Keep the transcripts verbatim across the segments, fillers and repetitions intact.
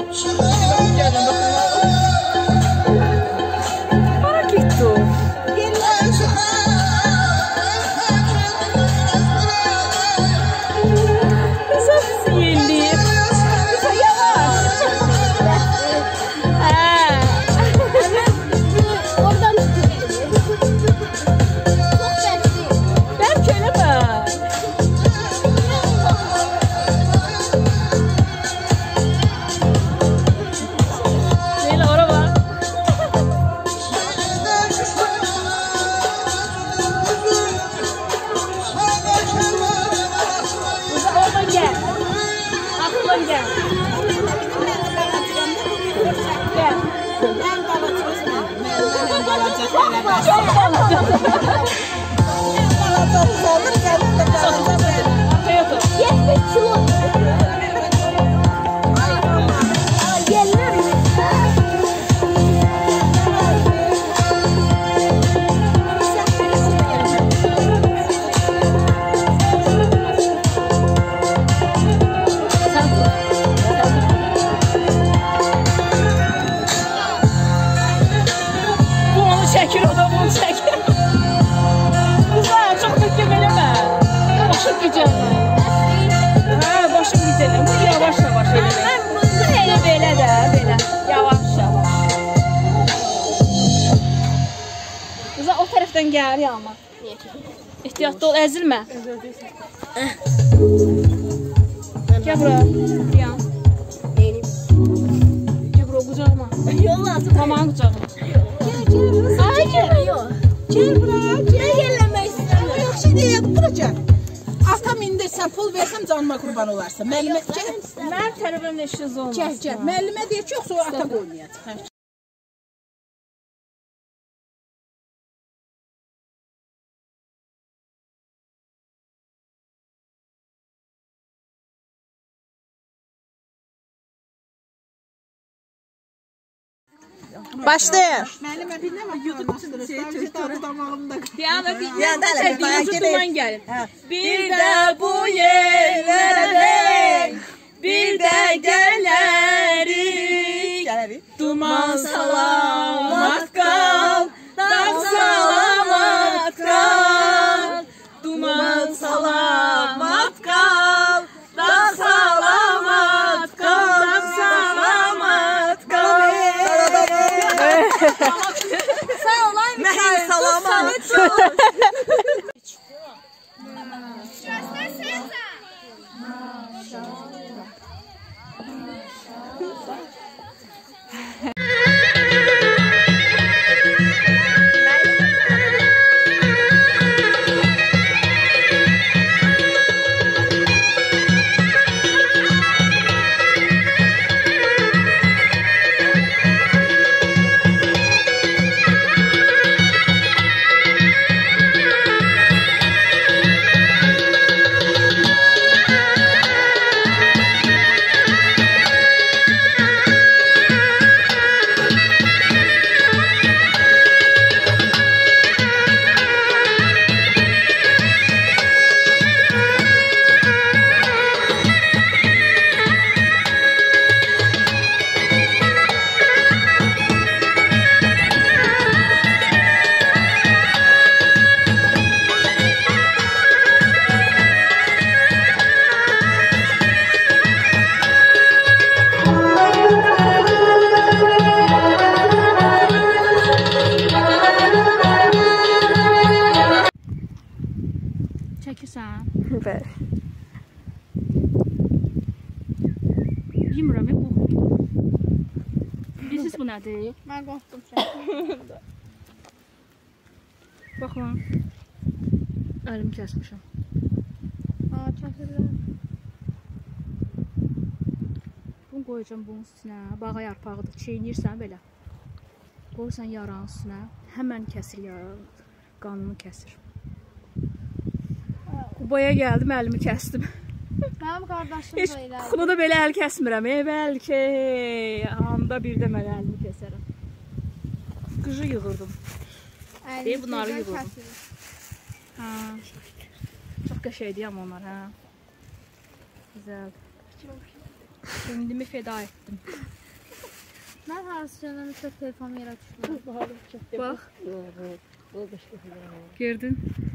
Hara getdi o? Gəlir ama. Ehtiyatlı ol, əzilmə. Gəl bura. Yan. Gəl bura, qucağıma. Yol lazım. Mamanın qucağıma. Gəl, gəl. Ay, gəl. Gəl bura. Gəl, gəlləmək istəyirəm. Yaxşı deyək, bura gəl. Atam indi sən pul versəm canıma qurban olarsa. Müəllimə gəl. Mənim tərəfimdə işiniz olmaz. Gəl, gəl. Müəllimə deyək ki, yoxsa o ata qoymayacaq. Başlayın. Müəllimə bilməm, YouTube üçün şey çəkdir damağımda. Yəni YouTube'dan gəlir. Bir də bu yerlərə bir də gələrik. Duman salamat qal, dağ salamat qal. Duman salamat qal, dağ salamat qal, dağ salamat qal. Sağ olayım. Mənim salamat. Çəkirsən? Bəli. Bilmirəm, bu. Bilirsiniz bu nədir? Mən qorxdum sən. Baxın. Əlimi kəsmişəm. Aa, kəsirlər. Bunu qoyacam bunun üstünə. Bağa yarpağıdır. Çeynirsən belə. Qoysan yaranın üstünə. Həmən kəsir yaranı. Qanını kəsir. Boya gəldim, əlimi kəsdim. Mənim qardaşım da elədi. Heç bunu da belə əl kəsmirəm. E, bəlkə anda bir də mən əlimi kəsərəm. Qışı yığırdım. E, bunları yığırdım. Ha. Çox qəşəkdir amma onlar, hə. Güzel. Kendimi feda ettim. Mən harasıcandan üstə telefonu yerə düşdüm. Bax. Gördün.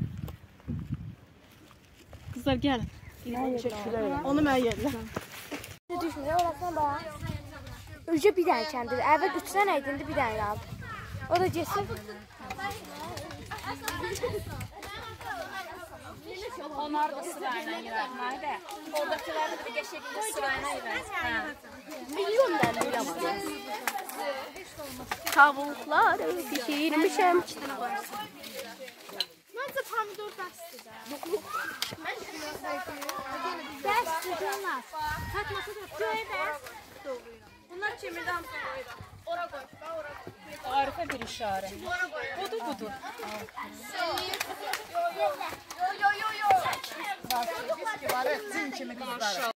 Kızlar gəlin. Onu mən yedim. Düşmür, orasına bax. Öcə bir dənə kəndir. Əvvəl üç dənə idi, indi bir dənə qaldı. O da getsin. Onlar da sırayla girer. Haydi. Oradakiler de bir şekilde sırayla girer. Milyon dənə yapacaq. Tavuklar pişirmişəm. Məncə pomidor bəsdir də. Bəsdir, olmaz. Fatması da göy bəs. Bunlar kemirdən sonra ora qoy. Ora qoy. Arife bir işare. Budur budur. Yo yo yo yo. Maşallah.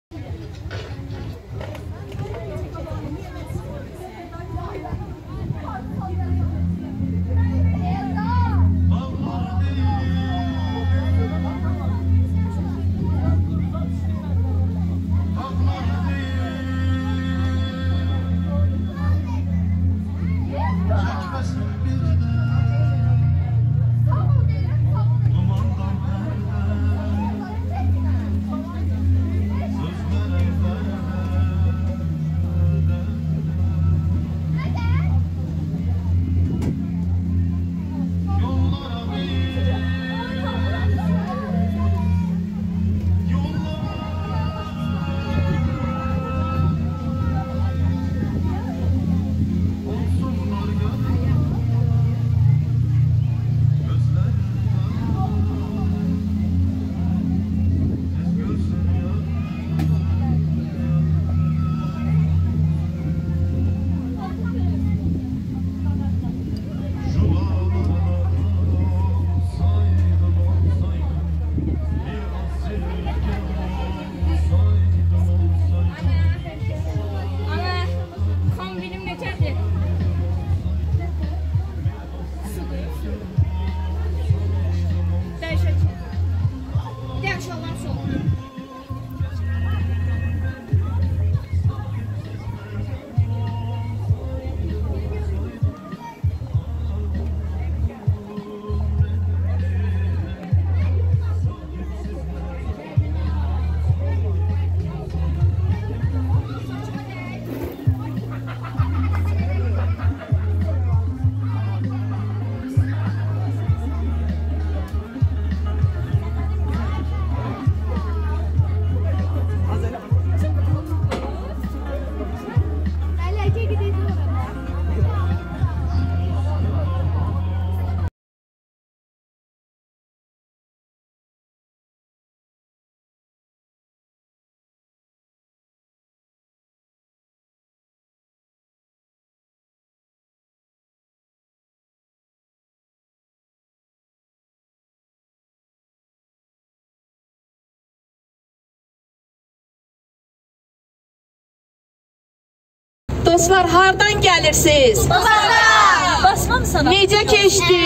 Dostlar, hardan gəlirsiniz? Basmam. Basmam sana. Necə keçdi?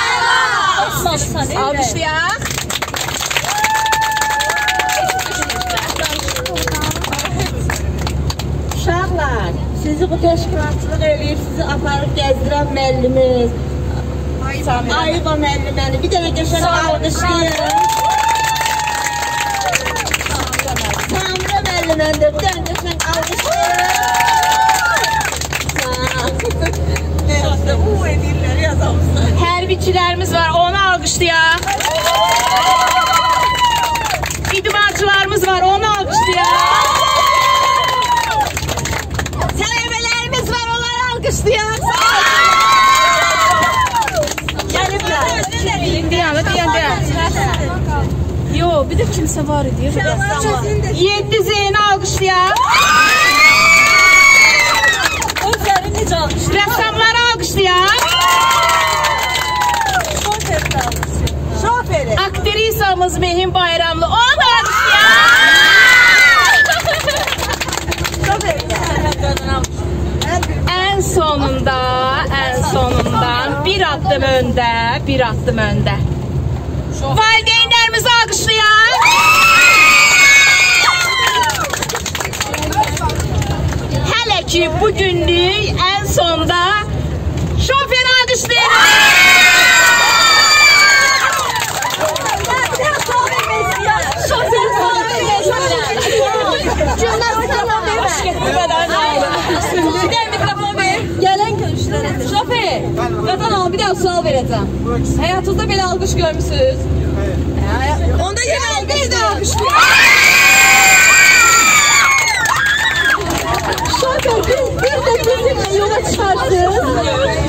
Basmam sana. Alqışlayaq. Uşaqlar, sizi bu təşkilatçılıq eləyib, sizi aparıb gəzdirən müəllimiz Ayıba müəlliməni bir dənə qəşəng alqışlayın. Samira müəlliməni də bir dənə qəşəng alqışlayın. Bu edirlər yazamızı. Hərbiçilərimiz var, onu alqışlayaq. İdmançılarımız var, onu alqışlayaq. Tələbələrimiz var, onları alqışlayaq. Deyən, deyən, deyən. Yo, bir də kimsə var idi. Yeddi Zeyni alqışlayaq. Özləri necə alqışlayaq? Rəssamları alqışlayaq. Şoferi. Aktrisamız Mehin Bayramlı, onu da alqışlayaq. Ən sonunda, ən sonunda bir addım öndə, bir addım öndə. Valideynlərimizi alqışlayaq. Hələ ki, bugünlük ən sonda şofer alkışlayın. Şoför, Vatan Hanım bir daha sual vereceğim. Hayatınızda belə alqış görmüsünüz? Onda yine alqış da alqış. Şoför, bir de bizimle yola çıkarsınız.